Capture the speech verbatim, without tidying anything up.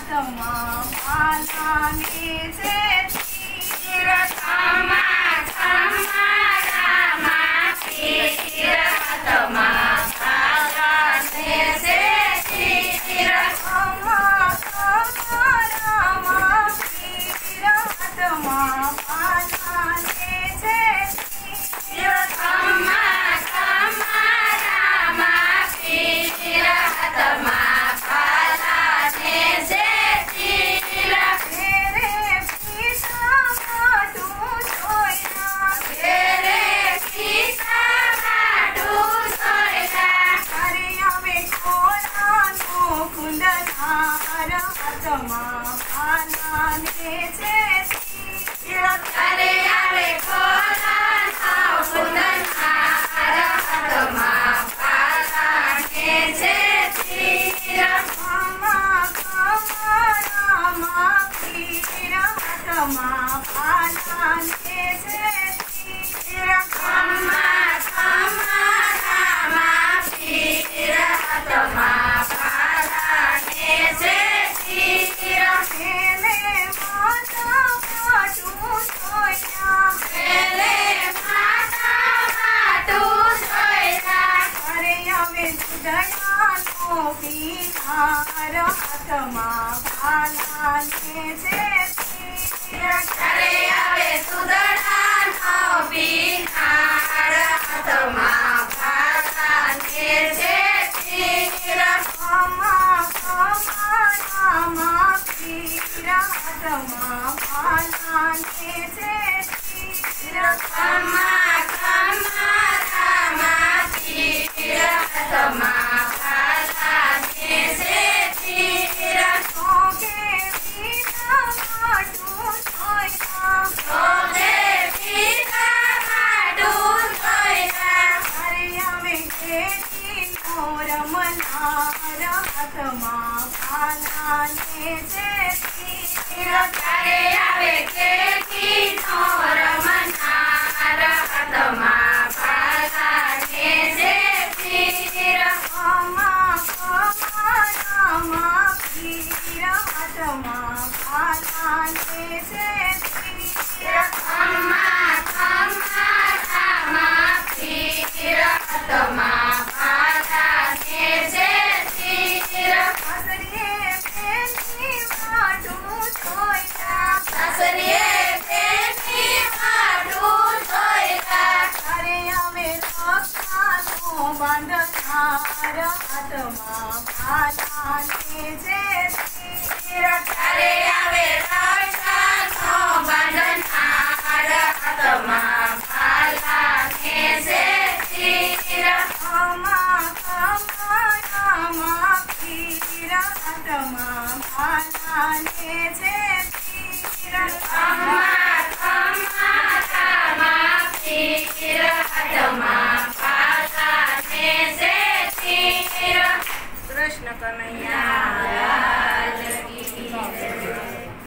હાથમાં પાલાને છે તીર, ખમા ખમા રામા તીર, હાથમાં પાલાને છે તીર. ખમા ખમા રામા તીર, હાથમાં પાલાને છે તીર. ખમા ખમા રામા તીર, હાથમાં પાલાને છે તીર. ઘેરે પિતા માટું જોયા, ઘેરે પિતા માટું જોયા, ઘરે આવે ખોળાનો કુંડલાર, હાથમાં પાલાને છે તીર. ઘરે આવે ખોળાનો કુંદનહાર, હાથમાં પાલાને છે તીર. ખમા ખમા રામા તીર, હાથમાં પાલાને છે તીર. ખમા ખમા રામા તીર, હાથમાં પાલાને છે તીર. ઘેરે માતા માટું જોયા, ઘેરે માતા માટું જોયા, ઘરે આવે દૂધડાનો પીનાર, હાથમાં પાલાને છે તીર. ઘરે આવે સુદડાનો પીનાર, હાથમાં પાલાને છે તીર. ખમા ખમા રામા તીર, હાથમાં પાલાને છે તીર. ખમા ખમા રામા તીર, હાથમાં પાલાને છે તીર. સોગે પિતા માટું જોયા, ઓલે પિતા માટું જોયા, ઘરે આવે ખેતીનો રમનાર, હાથમાં પાલાને છે તીર. ઘરે આવે ખેતીનો રમનાર, હાથમાં પાલાને છે તીર. ખમા ખમા રામા તીર, હાથમાં પાલાને છે તીર. ખમા ખમા રામા તીર, હાથમાં પાલાને છે તીર. સાસરીએ પેલી માટું જોયા, સાસરીએ પેલી માટું જોયા, ઘરે આવે રક્ષાનો બાંધનાર, હાથમાં પાલાને છે તીર. ઘરે આવે રક્ષાનો બાંધનાર, હાથમાં પાલાને છે તીર. ખમા ખમા રામા તીર, હાથમાં પાલાને છે તીર. ખમા ખમા રામા તીર, હાથમાં પાલાને છે તીર. કૃષ્ણ કનૈયા